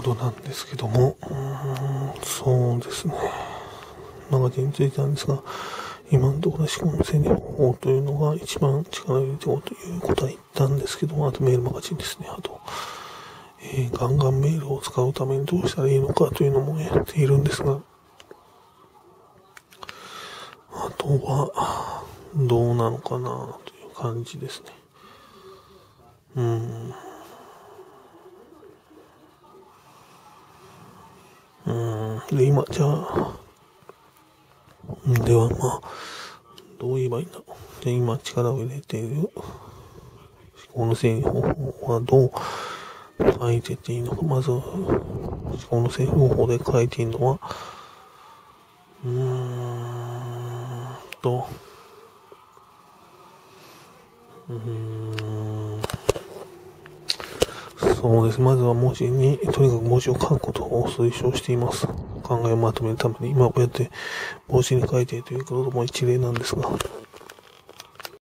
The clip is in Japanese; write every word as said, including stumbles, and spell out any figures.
どなんですけども、うーん、そうですね。長手についてなんですが、今のところ思考の整理方法というのが一番力を入れておこうということは言ったんですけども、あとメールマガジンですね。あと、えー、ガンガンメールを使うためにどうしたらいいのかというのもやっているんですが、あとは、どうなのかなという感じですね。うーん。うーん。で、今、じゃあ、ではまあ、どう言えばいいんだろう。で、今力を入れている思考の整理方法はどう書いていっていいのか。まず、思考の整理方法で書いているのは、うーんと、うーん、そうです。まずは文字に、とにかく文字を書くことを推奨しています。考えをまとめるために、今こうやって文字に書いているということも一例なんですが、